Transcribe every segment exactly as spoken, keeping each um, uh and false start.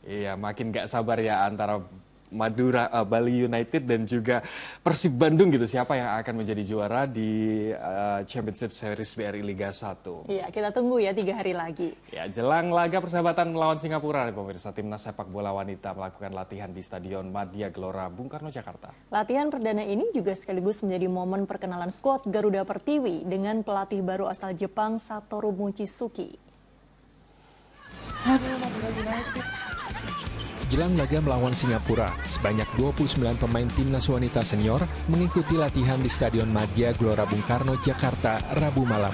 Iya, makin gak sabar ya antara Madura, uh, Bali United dan juga Persib Bandung gitu. Siapa yang akan menjadi juara di uh, Championship Series B R I Liga satu. Iya, kita tunggu ya tiga hari lagi. Ya, jelang laga persahabatan melawan Singapura, pemirsa timnas sepak bola wanita melakukan latihan di Stadion Madya Gelora Bung Karno, Jakarta. Latihan perdana ini juga sekaligus menjadi momen perkenalan skuad Garuda Pertiwi dengan pelatih baru asal Jepang Satoru Mochizuki. Aduh, Madura United. Jelang laga melawan Singapura, sebanyak dua puluh sembilan pemain timnas wanita senior mengikuti latihan di Stadion Madya Gelora Bung Karno, Jakarta, Rabu malam.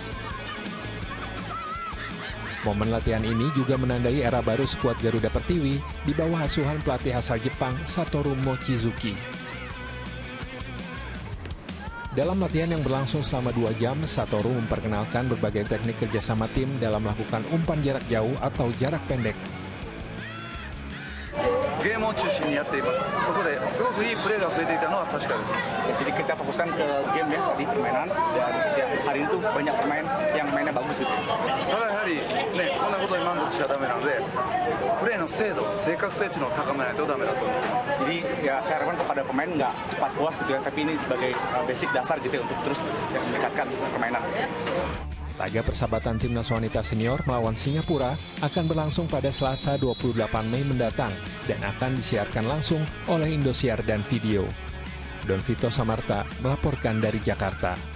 Momen latihan ini juga menandai era baru skuad Garuda Pertiwi di bawah asuhan pelatih asal Jepang Satoru Mochizuki. Dalam latihan yang berlangsung selama dua jam, Satoru memperkenalkan berbagai teknik kerjasama tim dalam melakukan umpan jarak jauh atau jarak pendek. ゲームを中心にやっています。そこですごくいいプレーが増えていたのは確かです。Jadi kita fokuskan ke game ya di permainan dan ya, hari itu banyak pemain yang mainnya bagus gitu. ただやはりねこんなことに満足しちゃダメなので、プレーの精度、正確性っていうのを高めないとダメだと思ってます。Jadi ya saya harapkan kepada pemain nggak cepat puas gitu ya, tapi ini sebagai uh, basic dasar gitu ya, untuk terus ya, meningkatkan permainan. Laga persahabatan timnas wanita senior melawan Singapura akan berlangsung pada Selasa dua puluh delapan Mei mendatang dan akan disiarkan langsung oleh Indosiar dan Video. Don Vito Samarta melaporkan dari Jakarta.